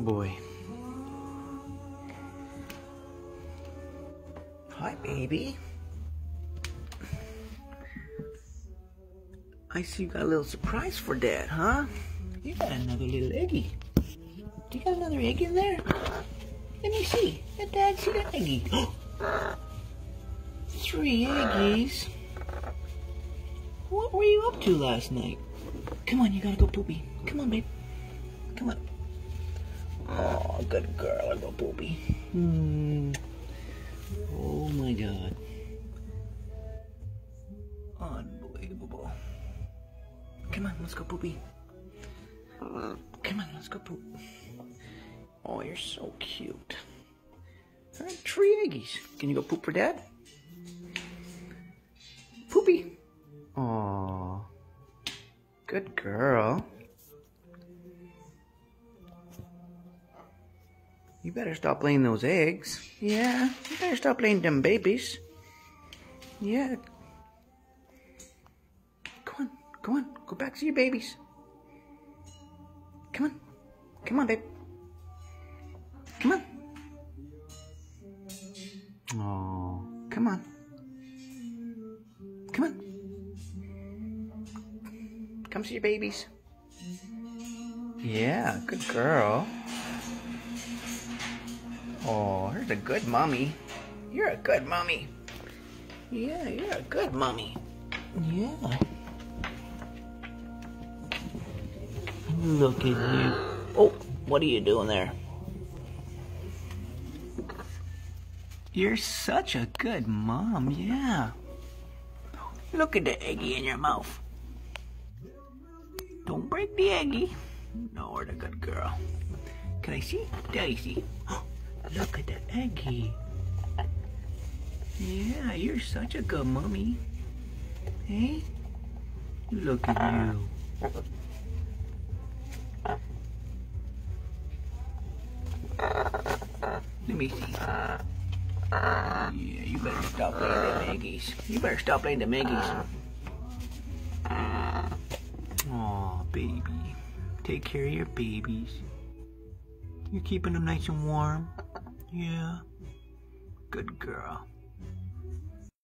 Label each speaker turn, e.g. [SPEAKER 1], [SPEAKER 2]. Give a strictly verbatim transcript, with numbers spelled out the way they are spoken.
[SPEAKER 1] boy. Hi, baby. I see you got a little surprise for Dad, huh? You got another little eggie. Do you got another egg in there? Let me see. Let Dad see that eggie. Three eggies. What were you up to last night? Come on, you gotta go poopy. Come on, babe. Come on. Oh, good girl, I go poopy. Hmm. Oh my God. Unbelievable. Come on, let's go poopy. Come on, let's go poop. Oh, you're so cute. All right, three eggies. Can you go poop for Dad? Poopy. Aw. Good girl. You better stop laying those eggs. Yeah, you better stop laying them babies. Yeah. Go on, go on. Go back to your babies. Come on. Come on, babe. Come on. Oh, come on. Come on. Come see your babies. Yeah, good girl. Oh, here's a good mommy. You're a good mommy. Yeah, you're a good mommy. Yeah. Look at you. Oh, what are you doing there? You're such a good mom, yeah. Look at the eggie in your mouth. Don't break the eggie. No, we're the good girl. Can I see? Daddy see. Look at the eggie. Yeah, you're such a good mommy. Hey? Look at you. Let me see. Yeah, you better stop laying them eggies. You better stop laying them eggies. Aw, baby. Take care of your babies. You're keeping them nice and warm. Yeah. Good girl.